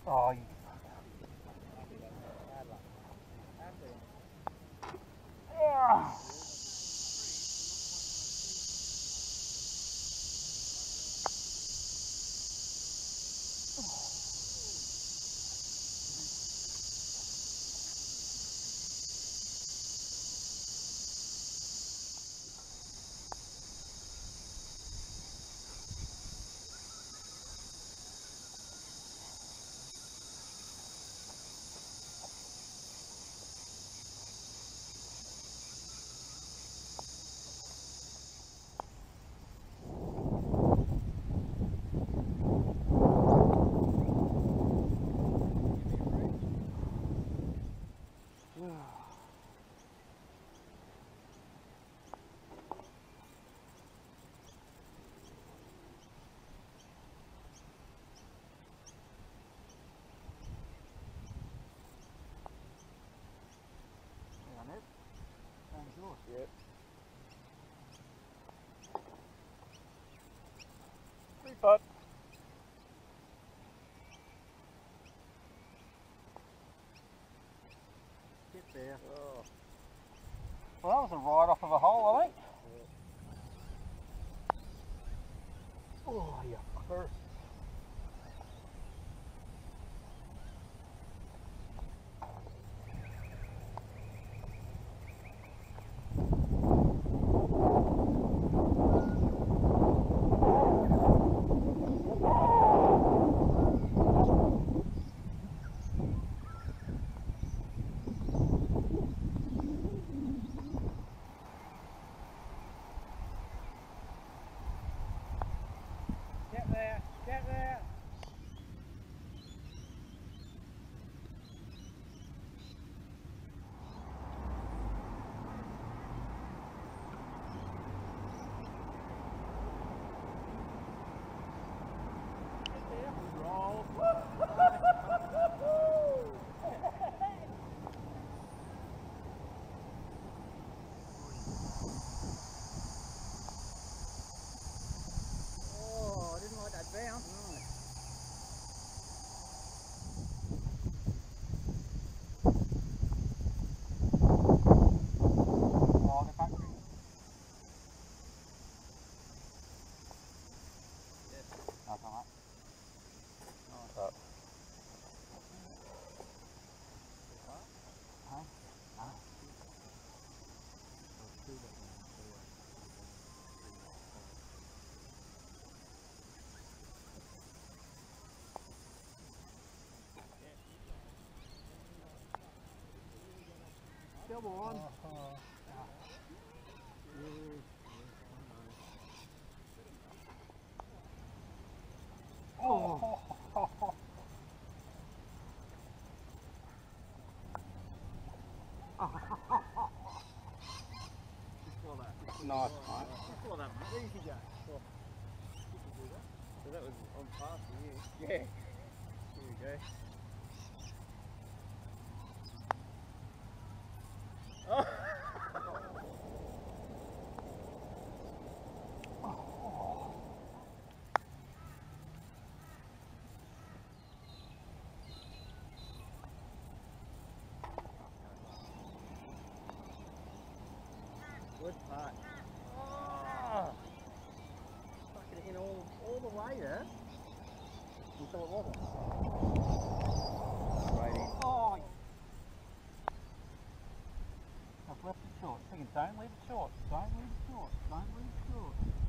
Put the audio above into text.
Oh, you... Oh. Yep. 3 foot. Get there. Oh. Well, that was a ride off of a hole, I think. Yep. Oh, you fucker. Get there. Get there. Roll. Oh, I didn't like that bounce. Oh, get back to you. Yes. That's alright. Nice. Huh? Come on. Oh. Nice, mate. Just for that, mate. Easy go. Oh. So that was on pass for you. Yeah. Here we go. Oh. Good putt. Oh. Fucking in all the way there. You thought it wasn't? Right in. Oh. I've left it short. Thinking, don't leave it short. Don't leave it short. Don't leave it short.